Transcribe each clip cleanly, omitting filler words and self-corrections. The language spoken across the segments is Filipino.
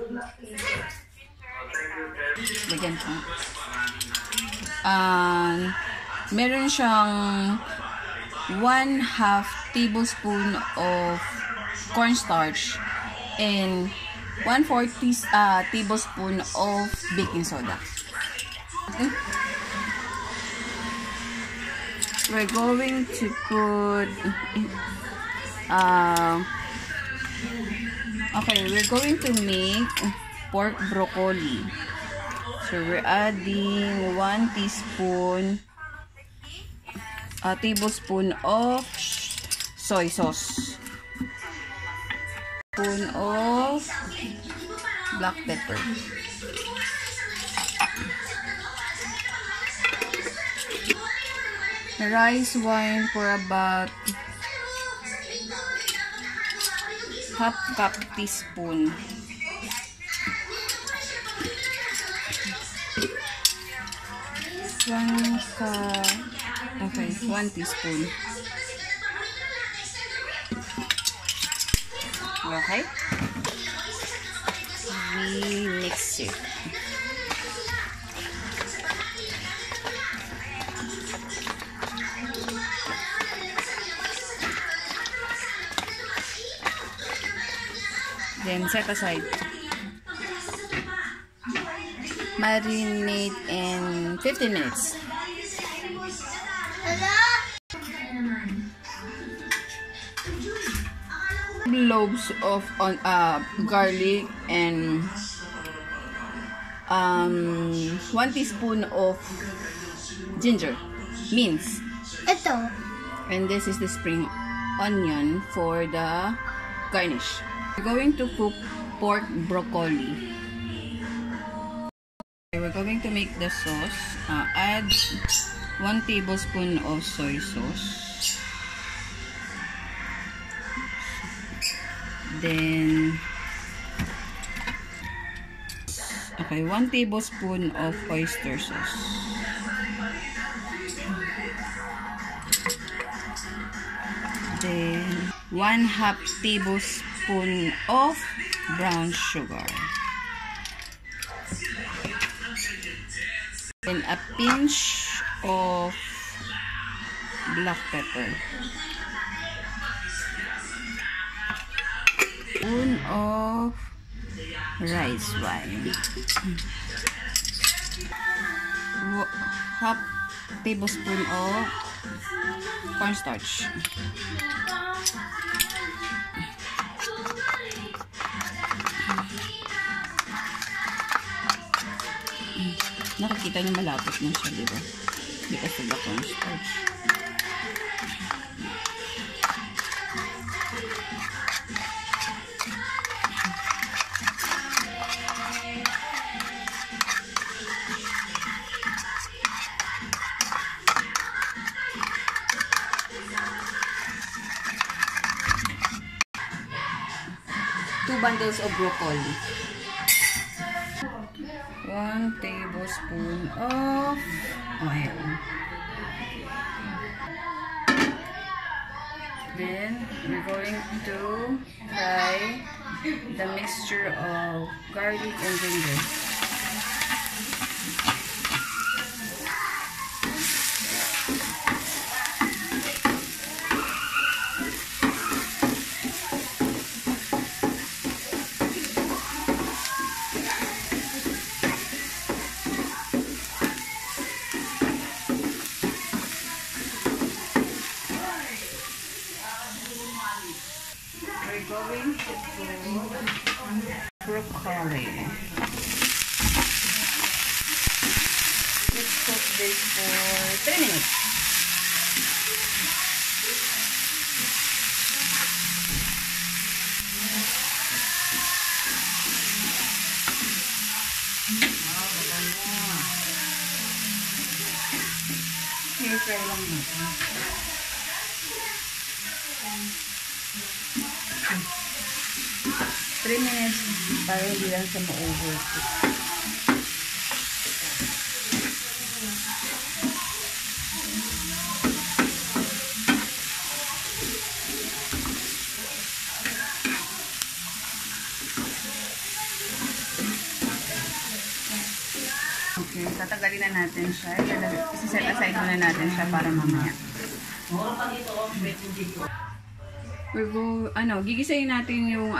Lagyan ko. Meron siyang 1/2 tablespoon of cornstarch and 1/4 tablespoon of baking soda. Okay. We're going to put okay, we're going to make pork broccoli. So we're adding 1 tablespoon of soy sauce, spoon of black pepper, rice wine for about 1/2 cup teaspoon, okay, 1 teaspoon. Okay, we mix it. Then set aside. Marinate in 15 minutes. Cloves of garlic and 1 teaspoon of ginger, mince. Ito. And this is the spring onion for the garnish. We're going to cook pork broccoli. We're going to make the sauce. Add 1 tablespoon of soy sauce. Then, okay, 1 tablespoon of oyster sauce. Then, 1/2 tablespoon of brown sugar. Then a pinch of black pepper. Spoon of rice wine. 1/2 tablespoon of cornstarch. Nakikita niyo malapot na siya, di ba? Because of the cornstarch. Two bundles of broccoli. 1 tablespoon of oil. Then we're going to fry the mixture of garlic and ginger. We're going to put broccoli. Let's cook this for 3 minutes. I-fry lang natin. 3 minutes para hindi lang siya ma-overcook. Okay, tatagalin na natin siya. Isa-set aside muna natin siya para mamaya. Gigisayin natin yung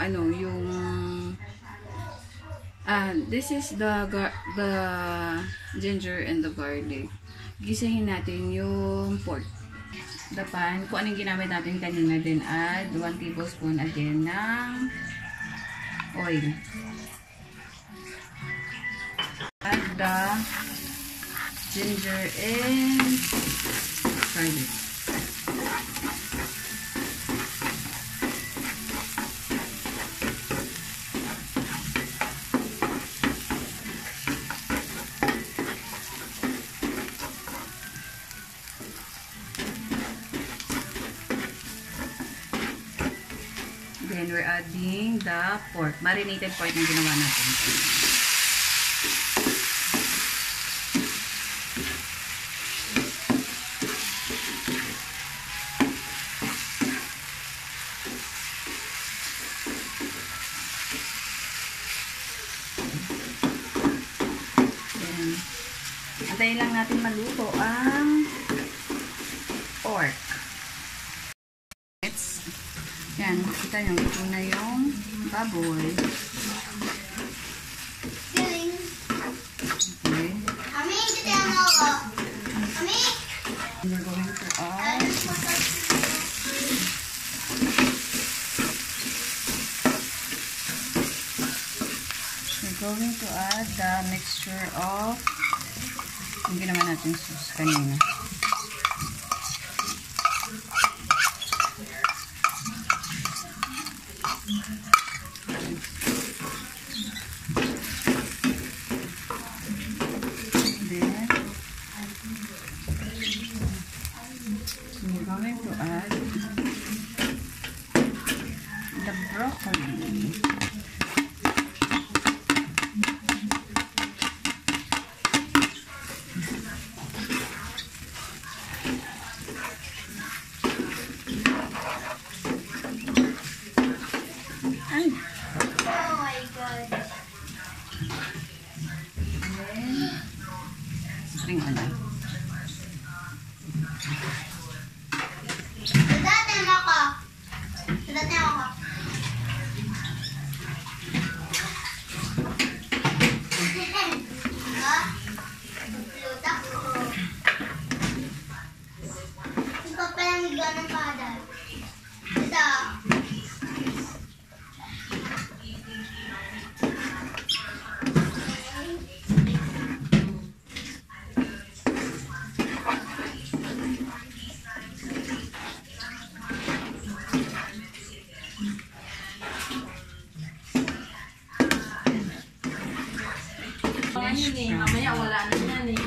this is the ginger and the garlic. Gisahin natin yung pork. The pan, kung anong ginamit natin kanina din, add 1 tablespoon again ng oil. Add the ginger and garlic. Then we're adding the pork, marinated pork na ginawa natin. Antayin lang natin maluto ang pork. Yan, kita nyo, luto na yung baboy. Okay. Ami, kita mo ako. Ami! We're going to add the mixture of yung ginawa natin sauce kanina. We're going to add the broccoli. Oh my God. Spring onion. Sudatin mo ako. Sudatin mo ako. Ha? Luta ko. Ikaw pa lang higa ng padal. Ito. Mamaya wala na yan eh.